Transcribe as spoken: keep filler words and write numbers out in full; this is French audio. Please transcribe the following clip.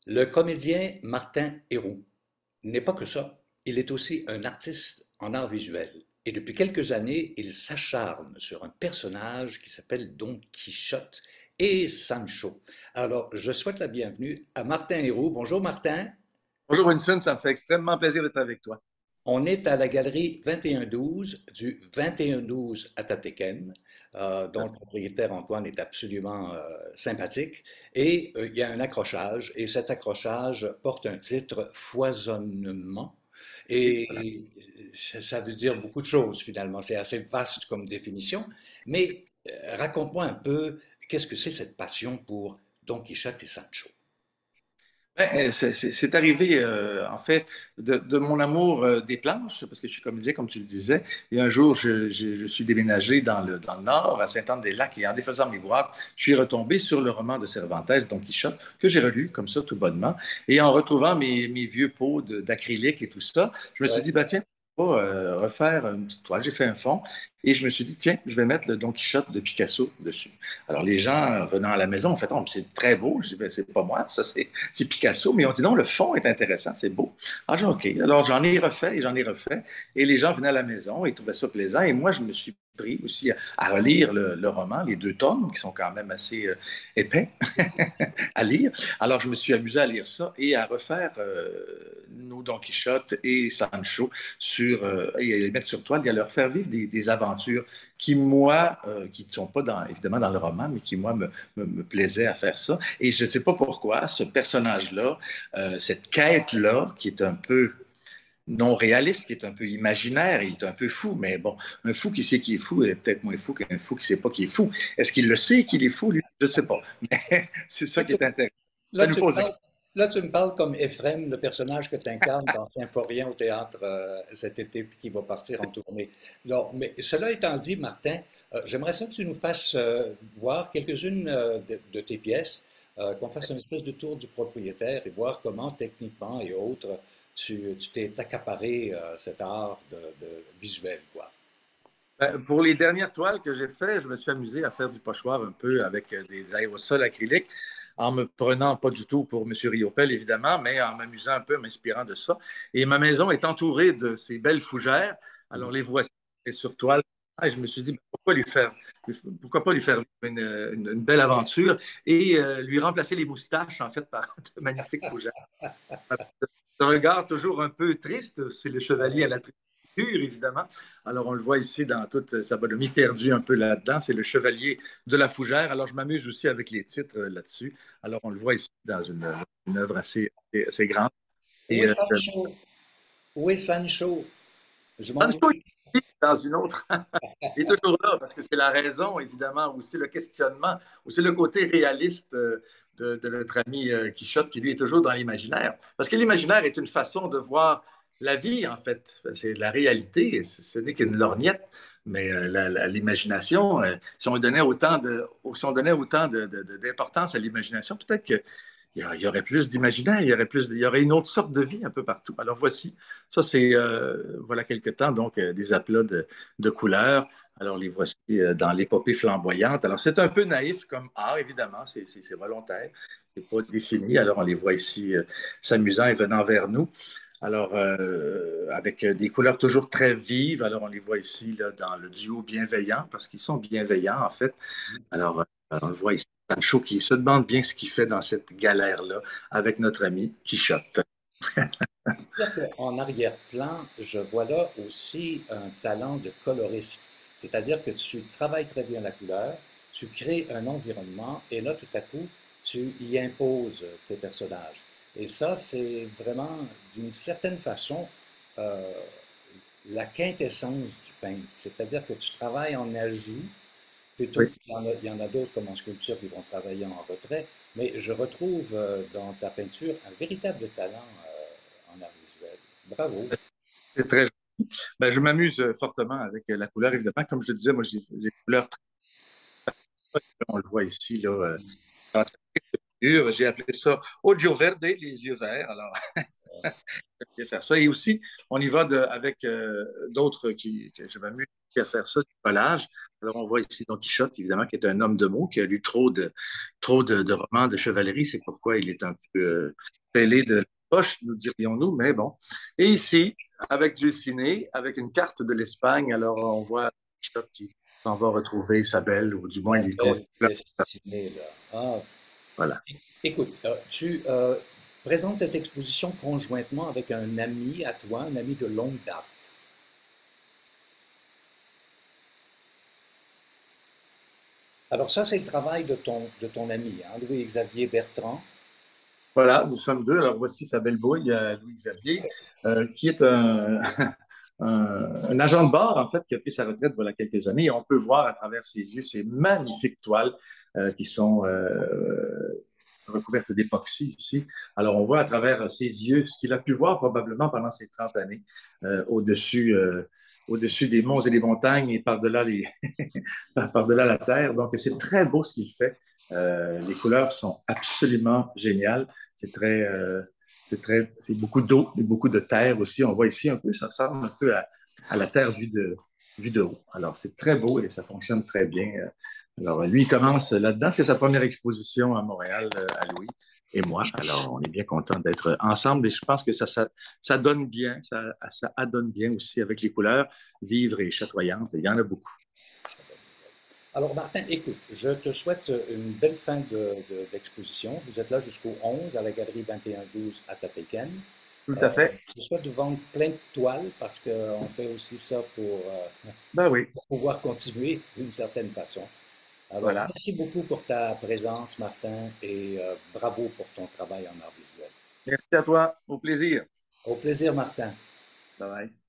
Le comédien Martin Héroux n'est pas que ça, il est aussi un artiste en art visuel. Et depuis quelques années, il s'acharne sur un personnage qui s'appelle Don Quichotte et Sancho. Alors, je souhaite la bienvenue à Martin Héroux. Bonjour Martin. Bonjour Winston, ça me fait extrêmement plaisir d'être avec toi. On est à la galerie vingt et un douze du vingt et un douze à Tatéken, euh, dont le propriétaire Antoine est absolument euh, sympathique. Et euh, il y a un accrochage, et cet accrochage porte un titre Foisonnement. Et voilà. Et ça, ça veut dire beaucoup de choses finalement. C'est assez vaste comme définition. Mais euh, raconte-moi un peu, qu'est-ce que c'est cette passion pour Don Quichotte et Sancho? Ben, euh, c'est c'est- c'est arrivé, euh, en fait, de, de mon amour euh, des planches, parce que je suis comédien, comme tu le disais. Et un jour, je, je- je suis déménagé dans le, dans le nord, à Sainte-Anne-des-Lacs, et en défaisant mes boîtes, je suis retombé sur le roman de Cervantes, Don Quichotte, que j'ai relu comme ça, tout bonnement. Et en retrouvant mes, mes vieux pots de- d'acrylique et tout ça, je me suis Ouais. dit, bah, tiens, pourquoi pas, euh, refaire une petite toile. J'ai fait un fond et je me suis dit, tiens, je vais mettre le Don Quichotte de Picasso dessus. Alors, les gens euh, venant à la maison ont fait, oh, mais c'est très beau. Je dis, ben, c'est pas moi, ça, c'est c'est Picasso, mais on dit non, le fond est intéressant, c'est beau. Alors, j'ai dit, OK. Alors, j'en ai refait et j'en ai refait. Et les gens venaient à la maison et trouvaient ça plaisant. Et moi, je me suis pris aussi à, à relire le, le, roman, les deux tomes, qui sont quand même assez euh, épais à lire. Alors, je me suis amusé à lire ça et à refaire euh, nos Don Quichotte et Sancho sur, euh, et à les mettre sur toile et à leur faire vivre des, des aventures qui, moi, euh, qui ne sont pas dans, évidemment dans le roman, mais qui, moi, me, me, me plaisaient à faire ça. Et je ne sais pas pourquoi, ce personnage-là, euh, cette quête-là, qui est un peu non réaliste, qui est un peu imaginaire, il est un peu fou, mais bon, un fou qui sait qu'il est fou est peut-être moins fou qu'un fou qui ne sait pas qu'il est fou. Est-ce qu'il le sait qu'il est fou, lui? Je ne sais pas. Mais c'est ça qui est intéressant. Ça Là, nous tu me pose des parles, là, tu me parles comme Ephrem, le personnage que tu incarnes dans Symphorien au théâtre euh, cet été, puis qui va partir en tournée. Donc, mais cela étant dit, Martin, euh, j'aimerais ça que tu nous fasses euh, voir quelques-unes euh, de, de tes pièces, euh, qu'on fasse une espèce de tour du propriétaire et voir comment, techniquement et autres, tu tu t'es accaparé euh, cet art de, de visuel, quoi. Ben, pour les dernières toiles que j'ai faites, je me suis amusé à faire du pochoir un peu avec euh, des aérosols acryliques, en me prenant pas du tout pour M. Riopel, évidemment, mais en m'amusant un peu, en m'inspirant de ça. Et ma maison est entourée de ces belles fougères. Alors, Mhm. les voici sur toile. Et je me suis dit, ben, pourquoi lui faire, pourquoi pas lui faire une, une- une belle aventure et euh, lui remplacer les moustaches, en fait, par de magnifiques fougères. Un regard toujours un peu triste, c'est le chevalier à la triture, évidemment. Alors, on le voit ici dans toute sa bonhomie, perdu un peu là-dedans. C'est le chevalier de la fougère. Alors, je m'amuse aussi avec les titres euh, là-dessus. Alors, on le voit ici dans une, une œuvre assez, assez, assez grande. Où Et est euh, Sancho? Où est Sancho? Je m'ennuie. Sancho est dans une autre. Il est toujours là parce que c'est la raison, évidemment, aussi le questionnement, aussi le côté réaliste euh, de, de notre ami euh, Quichotte, qui lui est toujours dans l'imaginaire. Parce que l'imaginaire est une façon de voir la vie, en fait. C'est la réalité, ce n'est qu'une lorgnette. Mais euh, l'imagination, euh, si on donnait autant de, si on donnait autant de, de, de, d'importance à l'imagination, peut-être qu'il y, il y aurait plus d'imaginaire, il y aurait plus, il y aurait une autre sorte de vie un peu partout. Alors voici, ça c'est euh, voilà quelque temps donc euh, des aplats de, de couleurs. Alors, les voici euh, dans l'épopée flamboyante. Alors, c'est un peu naïf comme art, évidemment, c'est c'est- volontaire, c'est pas défini. Alors, on les voit ici euh, s'amusant et venant vers nous. Alors, euh, avec euh, des couleurs toujours très vives. Alors, on les voit ici là, dans le duo bienveillant, parce qu'ils sont bienveillants, en fait. Alors, euh, on le voit ici, Sancho qui se demande bien ce qu'il fait dans cette galère-là avec notre ami Quichotte. C'est-à-dire qu'en arrière-plan, je vois là aussi un talent de coloriste. C'est-à-dire que tu travailles très bien la couleur, tu crées un environnement et là, tout à coup, tu y imposes tes personnages. Et ça, c'est vraiment, d'une certaine façon, euh, la quintessence du peintre. C'est-à-dire que tu travailles en ajout, plutôt Oui, qu'il y en a, il y en a d'autres comme en sculpture qui vont travailler en retrait, mais je retrouve euh, dans ta peinture un véritable talent euh, en art visuel. Bravo. c'est très joli. Ben, je m'amuse euh, fortement avec euh, la couleur, évidemment. Comme je te disais, moi, j'ai des couleurs très. On le voit ici, là, euh, dans cette peinture. J'ai appelé ça Odio Verde, les yeux verts. Alors, je vais faire ça. Et aussi, on y va de, avec euh, d'autres qui, que je m'amuse. à faire ça, du collage. Alors, on voit ici Don Quichotte, évidemment, qui est un homme de mots, qui a lu trop de, trop de, de romans de chevalerie. C'est pourquoi il est un peu euh, pêlé de la poche, nous dirions-nous, mais bon. Et ici, avec du ciné, avec une carte de l'Espagne, alors on voit Quichotte qui s'en va retrouver Isabelle, ou du moins La lui compte. belle destinée, là. Ah, Voilà. écoute, euh, tu euh, présentes cette exposition conjointement avec un ami à toi, un ami de longue date. Alors ça, c'est le travail de ton, de ton ami, hein, Louis-Xavier Bertrand. Voilà, nous sommes deux. Alors voici sa belle bouille, euh, Louis Xavier, euh, qui est un, un, un agent de bord, en fait, qui a pris sa retraite voilà quelques années. Et on peut voir à travers ses yeux ces magnifiques toiles euh, qui sont euh, recouvertes d'époxy ici. Alors on voit à travers ses yeux ce qu'il a pu voir probablement pendant ces trente années euh, au-dessus euh, au-dessus des monts et des montagnes et par-delà les par-delà la terre. Donc c'est très beau ce qu'il fait. Euh, les couleurs sont absolument géniales. C'est très, euh, c'est très, c'est beaucoup d'eau et beaucoup de terre aussi. On voit ici un peu, ça ressemble un peu à, à la terre vue de, vue de haut. Alors, c'est très beau et ça fonctionne très bien. Alors, lui, il commence là-dedans. C'est sa première exposition à Montréal, euh, à Louis et moi. Alors, on est bien content d'être ensemble et je pense que ça, ça, ça donne bien, ça, ça adonne bien aussi avec les couleurs vives et chatoyantes. Il y en a beaucoup. Alors, Martin, écoute, je te souhaite une belle fin de, de- d'exposition. Vous êtes là jusqu'au onze à la galerie vingt et un douze à Tatekan. Tout Euh, à fait. je souhaite de vendre plein de toiles parce qu'on fait aussi ça pour, euh, Ben oui, pour pouvoir continuer d'une certaine façon. Alors, voilà. merci beaucoup pour ta présence, Martin, et euh, bravo pour ton travail en art visuel. Merci à toi. Au plaisir. Au plaisir, Martin. Bye bye.